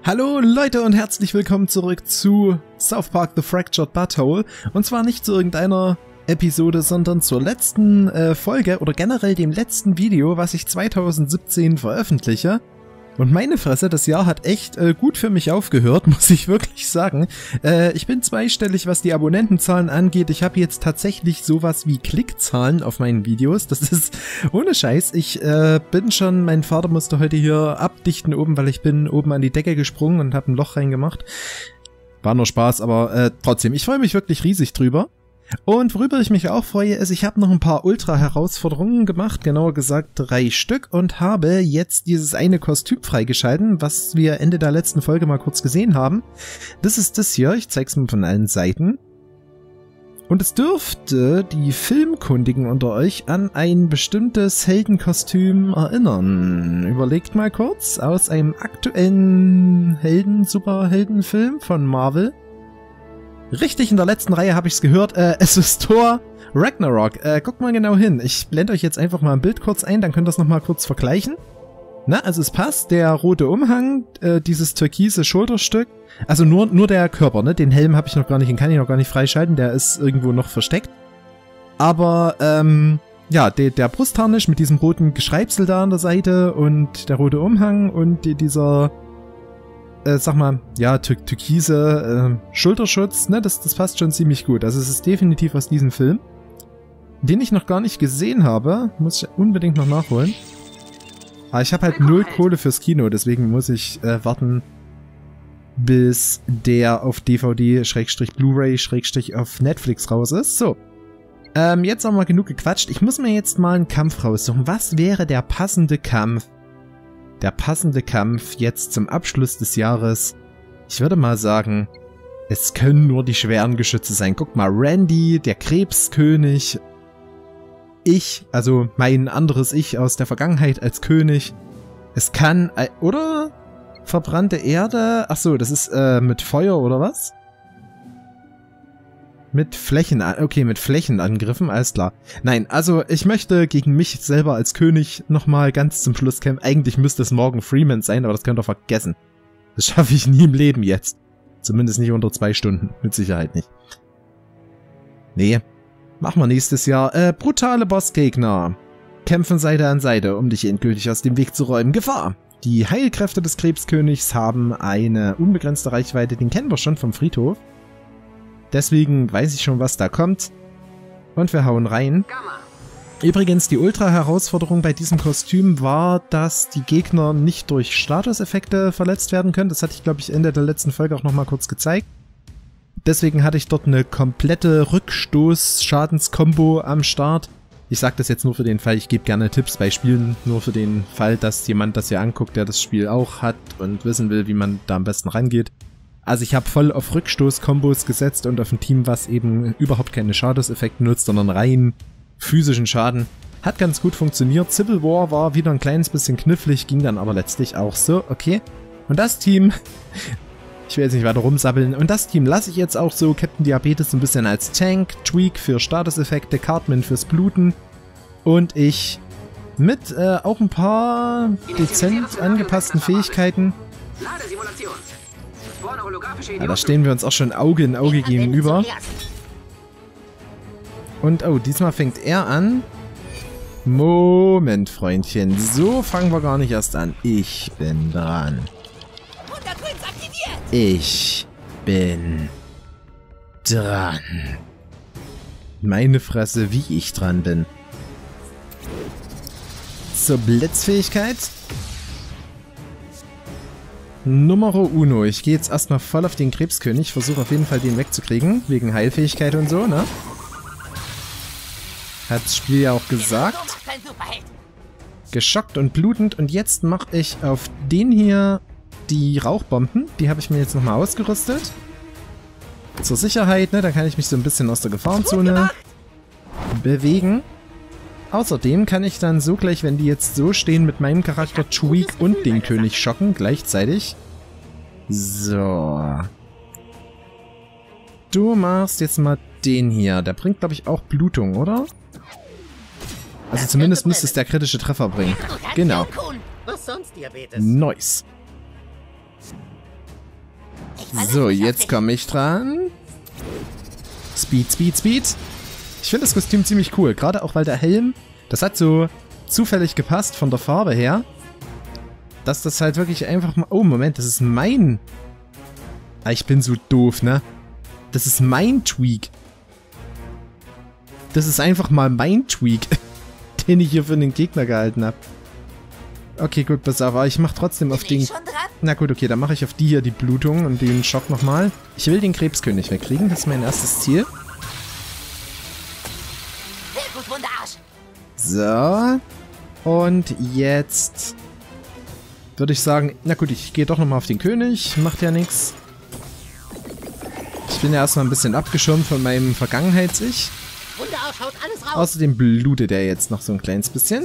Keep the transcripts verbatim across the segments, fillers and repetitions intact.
Hallo Leute und herzlich willkommen zurück zu South Park The Fractured Butthole. Und zwar nicht zu irgendeiner Episode, sondern zur letzten äh, Folge oder generell dem letzten Video, was ich zweitausendsiebzehn veröffentliche. Und meine Fresse, das Jahr hat echt äh, gut für mich aufgehört, muss ich wirklich sagen. Äh, ich bin zweistellig, was die Abonnentenzahlen angeht. Ich habe jetzt tatsächlich sowas wie Klickzahlen auf meinen Videos. Das ist ohne Scheiß. Ich äh, bin schon, mein Vater musste heute hier abdichten oben, weil ich bin oben an die Decke gesprungen und habe ein Loch reingemacht. War nur Spaß, aber äh, trotzdem, ich freue mich wirklich riesig drüber. Und worüber ich mich auch freue, ist, ich habe noch ein paar Ultra-Herausforderungen gemacht, genauer gesagt drei Stück, und habe jetzt dieses eine Kostüm freigeschalten, was wir Ende der letzten Folge mal kurz gesehen haben. Das ist das hier, ich zeig's mal von allen Seiten. Und es dürfte die Filmkundigen unter euch an ein bestimmtes Heldenkostüm erinnern. Überlegt mal kurz, aus einem aktuellen Helden-Superheldenfilm von Marvel. Richtig, in der letzten Reihe habe ich es gehört, äh, es ist Thor Ragnarok. Äh, guckt mal genau hin. Ich blende euch jetzt einfach mal ein Bild kurz ein, dann könnt ihr das nochmal kurz vergleichen. Na, also es passt, der rote Umhang, äh, dieses türkise Schulterstück, also nur, nur der Körper, ne? Den Helm habe ich noch gar nicht, den kann ich noch gar nicht freischalten, der ist irgendwo noch versteckt. Aber, ähm, ja, der, der Brustharnisch mit diesem roten Geschreibsel da an der Seite und der rote Umhang und die, dieser... Äh, sag mal, ja, tür türkise äh, Schulterschutz, ne, das, das passt schon ziemlich gut. Also es ist definitiv aus diesem Film, den ich noch gar nicht gesehen habe, muss ich unbedingt noch nachholen. Aber ich habe halt null Kohle fürs Kino, deswegen muss ich äh, warten, bis der auf D V D, Schrägstrich Blu-ray, Schrägstrich auf Netflix raus ist. So, ähm, jetzt haben wir genug gequatscht. Ich muss mir jetzt mal einen Kampf raussuchen. Was wäre der passende Kampf? Der passende Kampf jetzt zum Abschluss des Jahres. Ich würde mal sagen, es können nur die schweren Geschütze sein. Guck mal, Randy, der Krebskönig. Ich, also mein anderes Ich aus der Vergangenheit als König. Es kann, oder? Verbrannte Erde. Achso, das ist äh, mit Feuer oder was? Mit Flächen, okay, mit Flächenangriffen, alles klar. Nein, also ich möchte gegen mich selber als König nochmal ganz zum Schluss kämpfen. Eigentlich müsste es Morgan Freeman sein, aber das könnt ihr vergessen. Das schaffe ich nie im Leben jetzt. Zumindest nicht unter zwei Stunden, mit Sicherheit nicht. Nee, machen wir nächstes Jahr. Äh, brutale Bossgegner. Kämpfen Seite an Seite, um dich endgültig aus dem Weg zu räumen. Gefahr! Die Heilkräfte des Krebskönigs haben eine unbegrenzte Reichweite, den kennen wir schon vom Friedhof. Deswegen weiß ich schon, was da kommt. Und wir hauen rein. Übrigens, die Ultra-Herausforderung bei diesem Kostüm war, dass die Gegner nicht durch Statuseffekte verletzt werden können. Das hatte ich, glaube ich, Ende der letzten Folge auch nochmal kurz gezeigt. Deswegen hatte ich dort eine komplette Rückstoß-Schadens-Kombo am Start. Ich sage das jetzt nur für den Fall, ich gebe gerne Tipps bei Spielen, nur für den Fall, dass jemand das hier anguckt, der das Spiel auch hat und wissen will, wie man da am besten rangeht. Also ich habe voll auf Rückstoß-Kombos gesetzt und auf ein Team, was eben überhaupt keine Schadenseffekte nutzt, sondern rein physischen Schaden. Hat ganz gut funktioniert. Civil War war wieder ein kleines bisschen knifflig, ging dann aber letztlich auch so, okay. Und das Team, ich will jetzt nicht weiter rumsabbeln, und das Team lasse ich jetzt auch so. Captain Diabetes ein bisschen als Tank, Tweak für Statuseffekte, Cartman fürs Bluten und ich mit äh, auch ein paar dezent angepassten Fähigkeiten. Ja, da stehen wir uns auch schon Auge in Auge gegenüber. Und oh, diesmal fängt er an. Moment, Freundchen. So fangen wir gar nicht erst an. Ich bin dran. Ich bin dran. Meine Fresse, wie ich dran bin. Zur Blitzfähigkeit. Numero uno. Ich gehe jetzt erstmal voll auf den Krebskönig. Versuche auf jeden Fall den wegzukriegen. Wegen Heilfähigkeit und so, ne? Hat das Spiel ja auch gesagt. Geschockt und blutend. Und jetzt mache ich auf den hier die Rauchbomben. Die habe ich mir jetzt nochmal ausgerüstet. Zur Sicherheit, ne? Da kann ich mich so ein bisschen aus der Gefahrenzone bewegen. Außerdem kann ich dann so gleich, wenn die jetzt so stehen, mit meinem Charakter Tweak und den König schocken, gleichzeitig. So. Du machst jetzt mal den hier. Der bringt, glaube ich, auch Blutung, oder? Also zumindest müsste es der kritische Treffer bringen. Genau. Was sonst, Diabetes? Nice. So, jetzt komme ich dran. Speed, Speed, Speed. Ich finde das Kostüm ziemlich cool. Gerade auch, weil der Helm, das hat so zufällig gepasst von der Farbe her. Dass das halt wirklich einfach mal... Oh, Moment, das ist mein... Ah, ich bin so doof, ne? Das ist mein Tweak. Das ist einfach mal mein Tweak, den ich hier für den Gegner gehalten habe. Okay, gut, pass auf, aber ich mach trotzdem auf den... Na gut, okay, dann mache ich auf die hier die Blutung und den Schock nochmal. Ich will den Krebskönig wegkriegen, das ist mein erstes Ziel. So. Und jetzt würde ich sagen, na gut, ich gehe doch nochmal auf den König, macht ja nichts. Ich bin ja erstmal ein bisschen abgeschirmt von meinem Vergangenheits-Ich. Außerdem blutet er jetzt noch so ein kleines bisschen.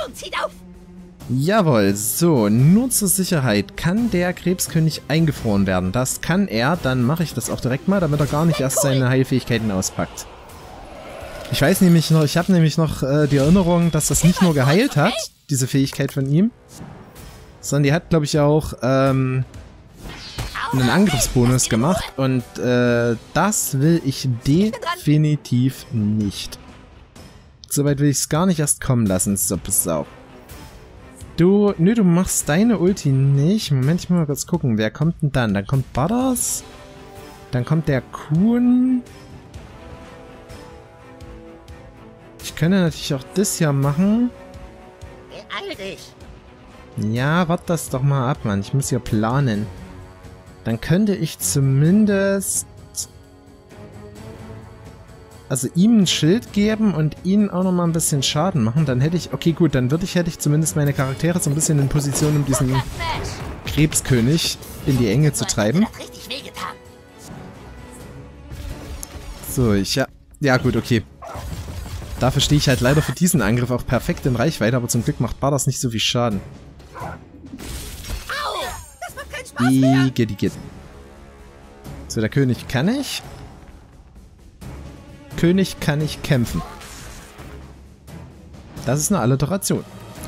Jawohl, so, nur zur Sicherheit kann der Krebskönig eingefroren werden. Das kann er, dann mache ich das auch direkt mal, damit er gar nicht erst seine Heilfähigkeiten auspackt. Ich weiß nämlich noch, ich habe nämlich noch äh, die Erinnerung, dass das nicht nur geheilt hat, diese Fähigkeit von ihm, sondern die hat, glaube ich, auch ähm, einen Angriffsbonus gemacht und äh, das will ich definitiv nicht. Soweit will ich es gar nicht erst kommen lassen, so pass auf. Du, nö, du machst deine Ulti nicht. Moment, ich muss mal kurz gucken, wer kommt denn dann? Dann kommt Butters, dann kommt der Kuhn. Ich könnte natürlich auch das hier machen. Beeil dich. Ja, warte das doch mal ab, Mann. Ich muss hier planen. Dann könnte ich zumindest... Also ihm ein Schild geben und ihnen auch nochmal ein bisschen Schaden machen. Dann hätte ich... Okay, gut, dann würde ich, hätte ich zumindest meine Charaktere so ein bisschen in Position, um diesen Krebskönig in die Enge zu treiben. So, ich... Ja, ja gut, okay. Dafür stehe ich halt leider für diesen Angriff auch perfekt in Reichweite, aber zum Glück macht Bardas nicht so viel Schaden. Igitt, igitt. So, der König kann ich. König kann ich kämpfen. Das ist eine Alliteration.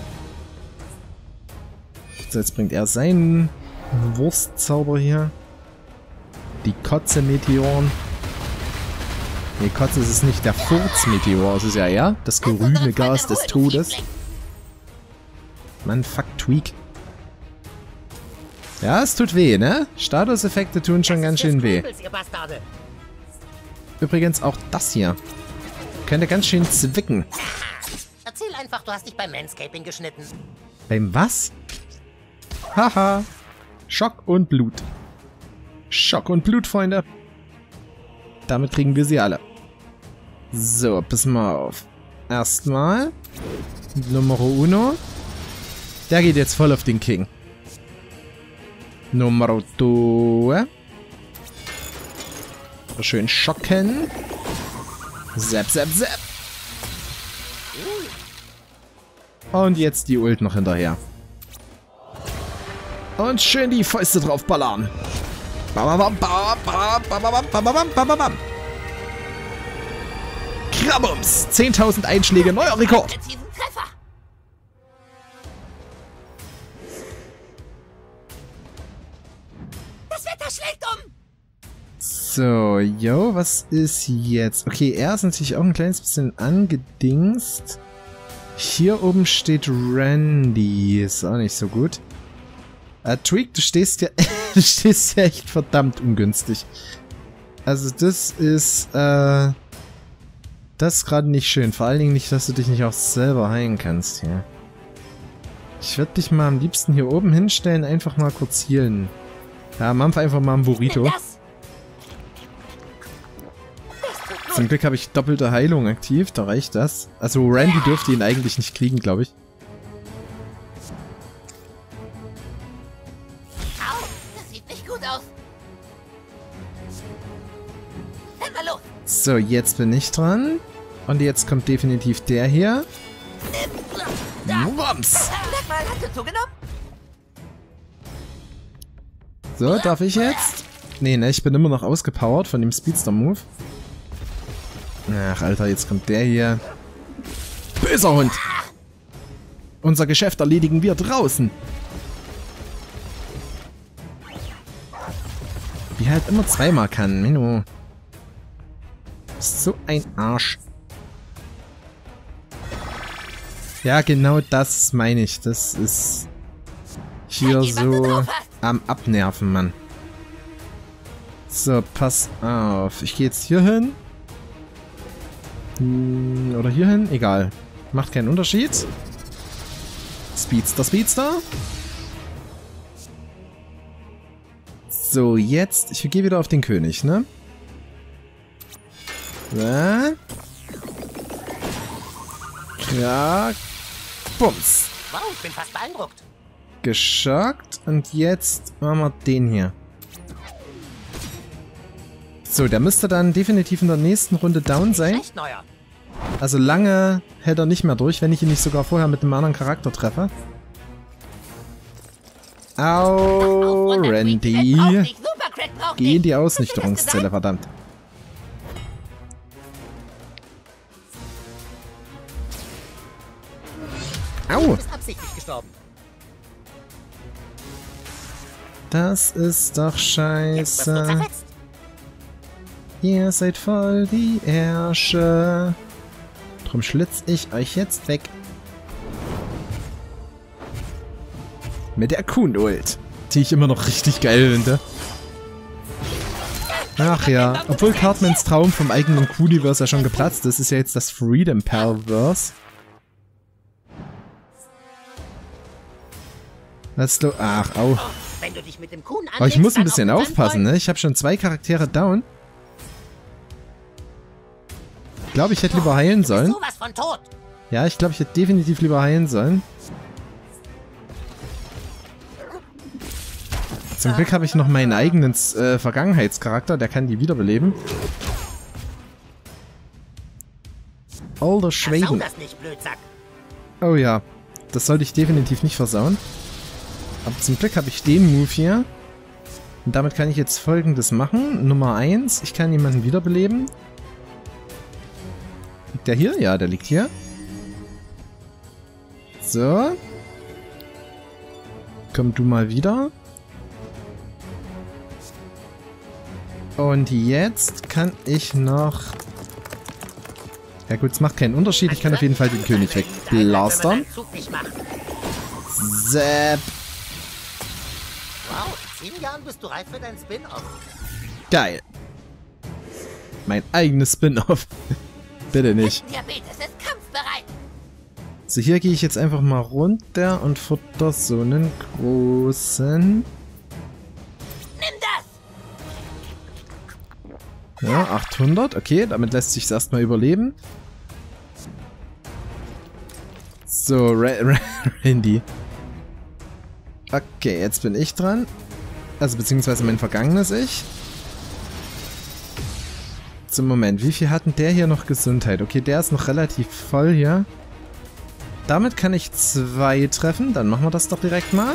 So, jetzt bringt er seinen Wurstzauber hier. Die Kotze-Meteoren. Nee, Kotze ist es nicht, der Furz-Meteor. Es ist ja eher das grüne Gas des Todes. Mann, fuck, Tweak. Ja, es tut weh, ne? Statuseffekte tun schon ganz schön weh. Übrigens auch das hier. Könnte ganz schön zwicken. Erzähl einfach, du hast dich beim Manscaping geschnitten. Beim was? Haha. Schock und Blut. Schock und Blut, Freunde. Damit kriegen wir sie alle. So, pass mal auf. Erstmal. Numero uno. Der geht jetzt voll auf den King. Numero due. Schön schocken. Zap, zap, zap. Und jetzt die Ult noch hinterher. Und schön die Fäuste drauf ballern. Krabums! zehntausend Einschläge, neuer Rekord! Das Wetter schlägt um! So, yo, was ist jetzt? Okay, er ist natürlich auch ein kleines bisschen angedingst. Hier oben steht Randy. Ist auch nicht so gut. Uh, Tweak, du stehst ja, du stehst ja echt verdammt ungünstig. Also das ist, äh, das ist gerade nicht schön. Vor allen Dingen nicht, dass du dich nicht auch selber heilen kannst hier. Ich würde dich mal am liebsten hier oben hinstellen, einfach mal kurz healen. Ja, Mampf einfach mal einen Burrito. Zum Glück habe ich doppelte Heilung aktiv, da reicht das. Also Randy dürfte ihn eigentlich nicht kriegen, glaube ich. So, jetzt bin ich dran. Und jetzt kommt definitiv der hier. Wumms! So, darf ich jetzt? Nee, ne, ich bin immer noch ausgepowert von dem Speedster-Move. Ach, Alter, jetzt kommt der hier. Böser Hund! Unser Geschäft erledigen wir draußen. Die halt immer zweimal kann. Menno. So ein Arsch. Ja, genau das meine ich. Das ist hier so am Abnerven, Mann. So, pass auf. Ich gehe jetzt hier hin. Hm, oder hier hin. Egal. Macht keinen Unterschied. Speedster, Speedster. So, jetzt. Ich gehe wieder auf den König, ne? So. Ja. Bums. Wow, ich bin fast beeindruckt. Geschockt. Und jetzt machen wir den hier. So, der müsste dann definitiv in der nächsten Runde down sein. Echt neuer. Also lange hält er nicht mehr durch, wenn ich ihn nicht sogar vorher mit einem anderen Charakter treffe. Au, Randy. Geh in die Ausnichterungszelle, verdammt. Au. Du bist absichtlich gestorben. Das ist doch Jetzt wirst du scheiße. zerfetzt. Ihr seid voll die Ärsche. Drum schlitz ich euch jetzt weg. Mit der Kuhn-Ult. Die ich immer noch richtig geil finde. Ach ja, obwohl Cartmans Traum vom eigenen Kuhniverse ja schon geplatzt ist, ist ja jetzt das Freedom Palverse. Was du... Ach, au. Wenn du dich mit dem Kuhn Aber ich muss ein anlegst, bisschen dann auch mit aufpassen, seinem ne? Ich habe schon zwei Charaktere down. Ich glaube, ich hätte lieber heilen Freund. sollen. Du bist sowas von tot. Ja, ich glaube, ich hätte definitiv lieber heilen sollen. Zum Glück habe ich noch meinen eigenen äh, Vergangenheitscharakter, der kann die wiederbeleben. Alter Versau Schweden. das nicht, Blödsack. Oh ja, das sollte ich definitiv nicht versauen. Aber zum Glück habe ich den Move hier. Und damit kann ich jetzt Folgendes machen. Nummer eins, ich kann jemanden wiederbeleben. Liegt der hier? Ja, der liegt hier. So. Komm du mal wieder. Und jetzt kann ich noch... Ja gut, es macht keinen Unterschied. Ich kann auf jeden Fall den König wegblastern. Zap. Wow, in zehn Jahren bist du reif für dein Spin-Off. Geil. Mein eigenes Spin-Off. Bitte nicht. Diabetes ist kampfbereit. So, hier gehe ich jetzt einfach mal runter und futter so einen großen... Nimm das! Ja, achthundert. Okay, damit lässt sich es erstmal überleben. So, Ra Ra Randy. Okay, jetzt bin ich dran. Also, beziehungsweise mein vergangenes Ich. Zum Moment, wie viel hat denn der hier noch Gesundheit? Okay, der ist noch relativ voll hier. Damit kann ich zwei treffen. Dann machen wir das doch direkt mal.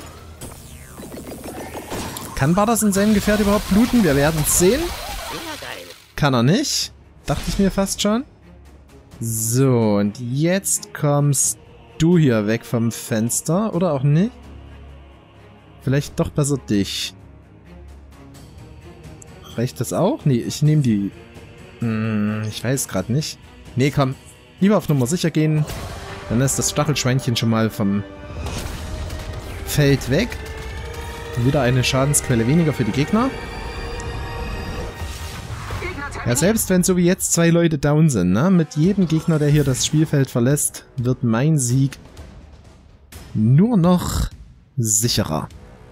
Kann Bardas in seinem Gefährt überhaupt bluten? Wir werden es sehen. Kann er nicht. Dachte ich mir fast schon. So, und jetzt kommst du hier weg vom Fenster. Oder auch nicht? Vielleicht doch besser dich. Reicht das auch? Nee, ich nehme die... Hm, ich weiß gerade nicht. Nee, komm. Lieber auf Nummer sicher gehen. Dann ist das Stachelschweinchen schon mal vom Feld weg. Wieder eine Schadensquelle weniger für die Gegner. Ja, selbst wenn so wie jetzt zwei Leute down sind, ne? Mit jedem Gegner, der hier das Spielfeld verlässt, wird mein Sieg nur noch sicherer.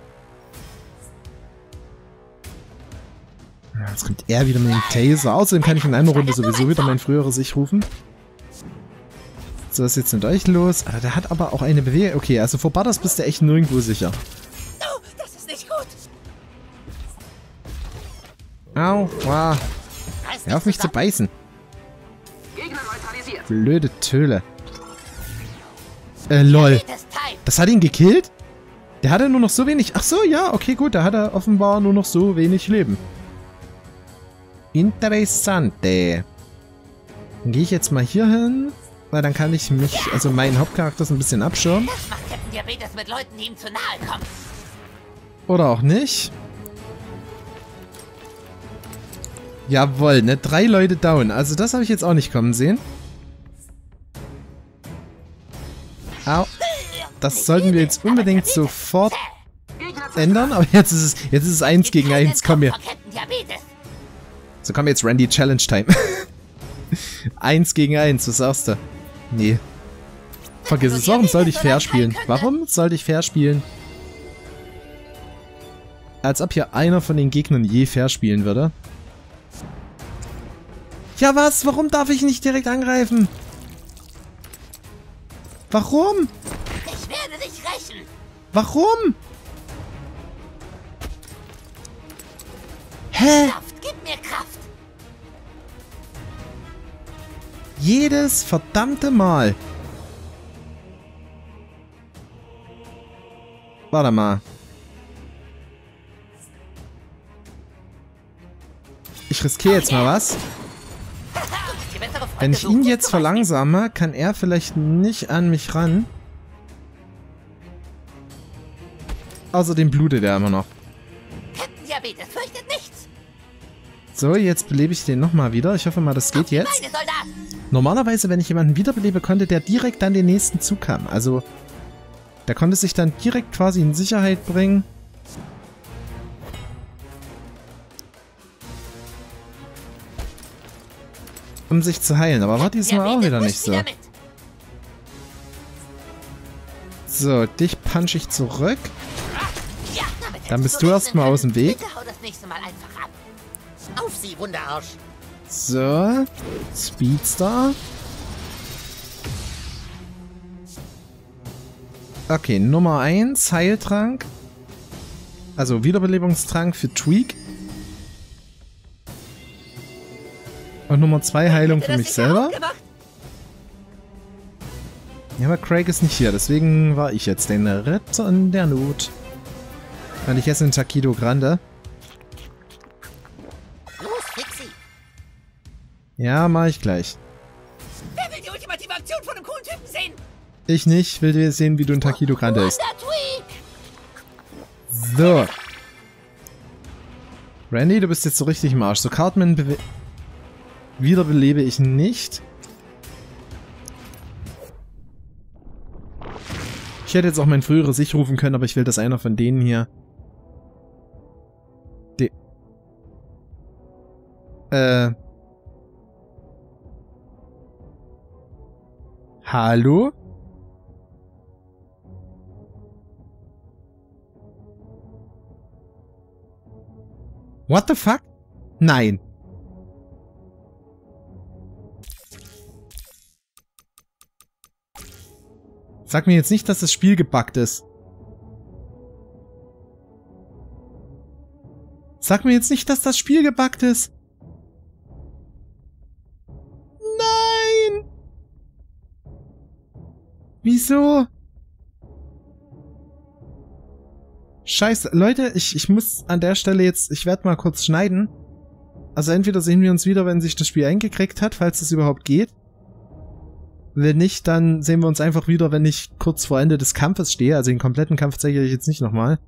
Jetzt kommt er wieder mit dem Taser. Außerdem kann ich in einer Runde sowieso wieder mein früheres Ich rufen. So, was ist jetzt mit euch los? Alter, der hat aber auch eine Bewegung. Okay, also vor Bardas bist du echt nirgendwo sicher. Oh, das ist nicht gut. Au, wow. Hör auf mich zu beißen. Blöde Töle. Äh, lol. Das hat ihn gekillt? Der hatte nur noch so wenig... Ach so, ja, okay, gut. Da hat er offenbar nur noch so wenig Leben. Interessante. Dann gehe ich jetzt mal hier hin, weil dann kann ich mich, also meinen Hauptcharakter so ein bisschen abschirmen. Das macht Captain Diabetes mit Leuten, die ihm zu nahe kommen. Oder auch nicht. Jawohl, ne? Drei Leute down. Also das habe ich jetzt auch nicht kommen sehen. Au. Das sollten wir jetzt unbedingt sofort ändern. Aber jetzt ist es, jetzt ist es eins gegen eins. Komm hier. So, komm jetzt, Randy, Challenge Time. eins gegen eins, was sagst du? Nee. Vergiss es. Warum sollte ich fair spielen? Warum sollte ich fair spielen? Als ob hier einer von den Gegnern je fair spielen würde. Ja was? Warum darf ich nicht direkt angreifen? Warum? Ich werde dich rächen. Warum? Hä? Kraft, gib mir Kraft. Jedes verdammte Mal. Warte mal. Ich riskiere jetzt mal was. Wenn ich ihn jetzt verlangsame, kann er vielleicht nicht an mich ran. Außerdem blutet er immer noch. Kettendiabetes fürchtet nichts. So, jetzt belebe ich den nochmal wieder. Ich hoffe mal, das geht jetzt. Normalerweise, wenn ich jemanden wiederbelebe, konnte der direkt dann den nächsten Zug haben. Also, der konnte sich dann direkt quasi in Sicherheit bringen. Um sich zu heilen. Aber war diesmal auch wieder nicht so. So, dich punch ich zurück. Dann bist du erstmal aus dem Weg. Auf sie, Wunderarsch. So, Speedstar. Okay, Nummer eins, Heiltrank. Also Wiederbelebungstrank für Tweak. Und Nummer zwei, Heilung für mich selber. Ja, aber Craig ist nicht hier, deswegen war ich jetzt den Retter in der Not. Und ich esse einen Taquido Grande. Los, Fixi. Ja, mach ich gleich. Wer will die ultimative Aktion von einem coolen Typen sehen? Ich nicht, will dir sehen, wie du ein Taquido Grande isst. So. Randy, du bist jetzt so richtig im Arsch. So, Cartman wiederbelebe ich nicht. Ich hätte jetzt auch mein früheres Ich rufen können, aber ich will, dass einer von denen hier... De... Äh... Hallo? What the fuck? Nein. Sag mir jetzt nicht, dass das Spiel gebuggt ist. Sag mir jetzt nicht, dass das Spiel gebuggt ist. Nein! Wieso? Scheiße. Leute, ich, ich muss an der Stelle jetzt... Ich werde mal kurz schneiden. Also entweder sehen wir uns wieder, wenn sich das Spiel eingekriegt hat, falls es überhaupt geht. Wenn nicht, dann sehen wir uns einfach wieder, wenn ich kurz vor Ende des Kampfes stehe. Also den kompletten Kampf zeige ich jetzt nicht nochmal.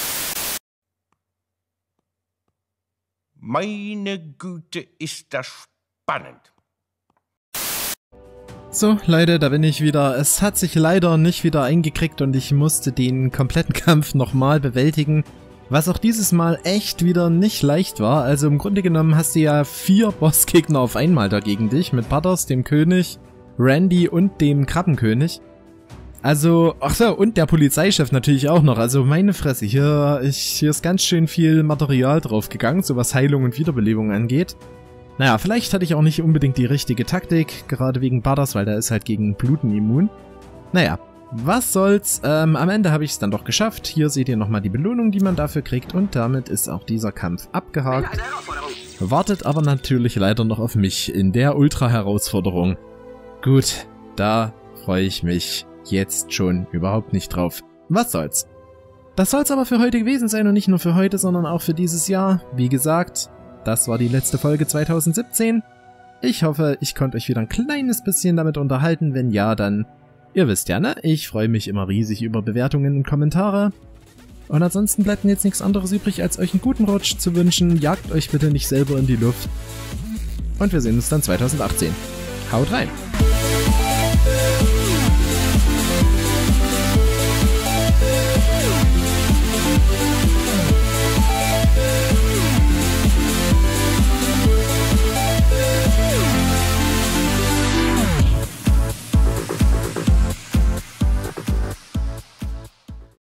Meine Güte, ist das spannend. So, Leute, da bin ich wieder. Es hat sich leider nicht wieder eingekriegt und ich musste den kompletten Kampf nochmal bewältigen. Was auch dieses Mal echt wieder nicht leicht war. Also im Grunde genommen hast du ja vier Bossgegner auf einmal dagegen dich. Mit Butters, dem König, Randy und dem Krabbenkönig. Also, ach so, und der Polizeichef natürlich auch noch. Also meine Fresse, hier, ich, hier ist ganz schön viel Material drauf gegangen, so was Heilung und Wiederbelebung angeht. Naja, vielleicht hatte ich auch nicht unbedingt die richtige Taktik, gerade wegen Butters, weil der ist halt gegen Bluten immun. Naja, was soll's, ähm, am Ende habe ich es dann doch geschafft. Hier seht ihr nochmal die Belohnung, die man dafür kriegt und damit ist auch dieser Kampf abgehakt. Wartet aber natürlich leider noch auf mich in der Ultra-Herausforderung. Gut, da freue ich mich jetzt schon überhaupt nicht drauf. Was soll's. Das soll's aber für heute gewesen sein und nicht nur für heute, sondern auch für dieses Jahr. Wie gesagt, das war die letzte Folge zweitausendsiebzehn. Ich hoffe, ich konnte euch wieder ein kleines bisschen damit unterhalten. Wenn ja, dann, ihr wisst ja, ne? Ich freue mich immer riesig über Bewertungen und Kommentare. Und ansonsten bleibt mir jetzt nichts anderes übrig, als euch einen guten Rutsch zu wünschen. Jagt euch bitte nicht selber in die Luft. Und wir sehen uns dann zweitausendachtzehn. Haut rein!